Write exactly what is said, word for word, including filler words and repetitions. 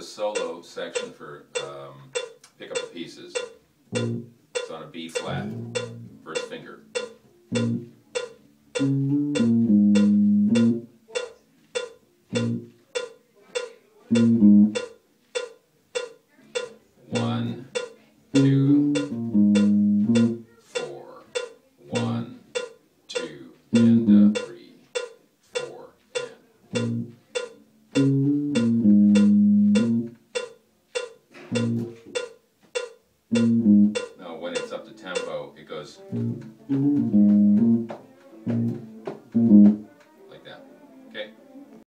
solo section for um, pick up the pieces. It's on a B flat, first finger. One, two, four. One, two, and uh, three, four, and. Now when it's up to tempo, it goes.